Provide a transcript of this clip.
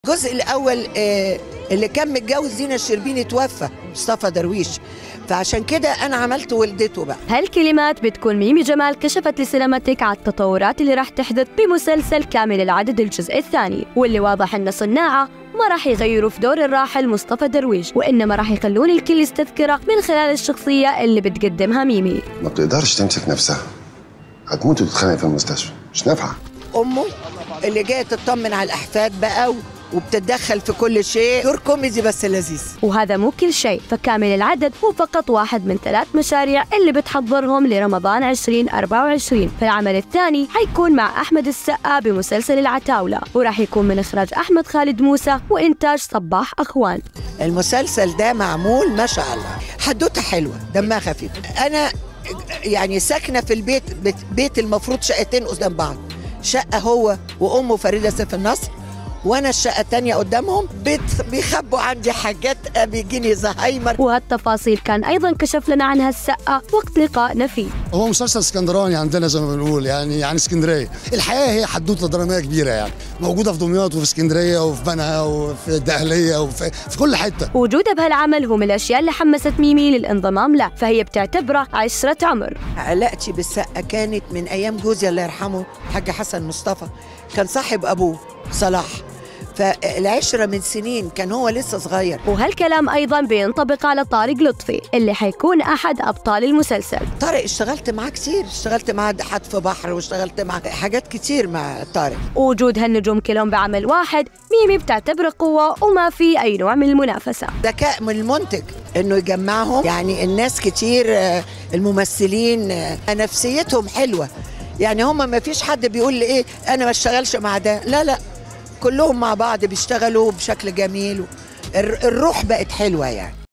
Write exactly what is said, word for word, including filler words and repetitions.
الجزء الأول آه، اللي كان متجوز زينة الشربيني توفى مصطفى درويش، فعشان كده أنا عملت ولدته بقى. هالكلمات بتكون ميمي جمال كشفت لسينماتيك على التطورات اللي راح تحدث بمسلسل كامل العدد الجزء الثاني، واللي واضح إن صناعه ما راح يغيروا في دور الراحل مصطفى درويش، وإنما راح يخلون الكل يستذكره من خلال الشخصية اللي بتقدمها ميمي. ما بتقدرش تمسك نفسها، هتموت وتتخانق في المستشفى، مش نافعة. أمه اللي جاية تطمن على الأحفاد بقى وبتتدخل في كل شيء، دور كوميدي بس لذيذ. وهذا مو كل شيء، فكامل العدد هو فقط واحد من ثلاث مشاريع اللي بتحضرهم لرمضان عشرين أربعة وعشرين، فالعمل الثاني حيكون مع أحمد السقا بمسلسل العتاولة، وراح يكون من إخراج أحمد خالد موسى وإنتاج صباح أخوان. المسلسل ده معمول ما شاء الله، حدوته حلوة دمها خفيف. أنا يعني ساكنة في البيت، بيت المفروض شقتين قدام بعض، شقة هو وأمه فريدة سيف النصر، وانا الشقه الثانيه قدامهم، بيخبوا عندي حاجات بيجيني زهايمر. وهالتفاصيل كان ايضا كشف لنا عنها السقا وقت لقائنا فيه. هو مسلسل اسكندراني عندنا زي ما بنقول، يعني يعني اسكندريه. الحياه هي حدوته دراميه كبيره، يعني موجوده في دمياط وفي اسكندريه وفي بنها وفي الدقهليه وفي في كل حته. وجوده بهالعمل هو من الاشياء اللي حمست ميمي للانضمام له، فهي بتعتبره عشره عمر. علاقتي بالسقا كانت من ايام جوزي الله يرحمه الحاج حسن مصطفى، كان صاحب ابوه صلاح، فالعشرة من سنين كان هو لسه صغير. وهالكلام أيضا بينطبق على طارق لطفي اللي حيكون أحد أبطال المسلسل. طارق اشتغلت معاه كتير، اشتغلت معاه حتف بحر واشتغلت معاه حاجات كتير مع طارق. وجود هالنجوم كلهم بعمل واحد ميمي بتعتبره قوة وما في أي نوع من المنافسة. ذكاء من المنتج إنه يجمعهم، يعني الناس كتير الممثلين نفسيتهم حلوة، يعني هم ما فيش حد بيقول لي إيه أنا ما اشتغلش مع ده، لا لا كلهم مع بعض بيشتغلوا بشكل جميل، الروح بقت حلوة يعني.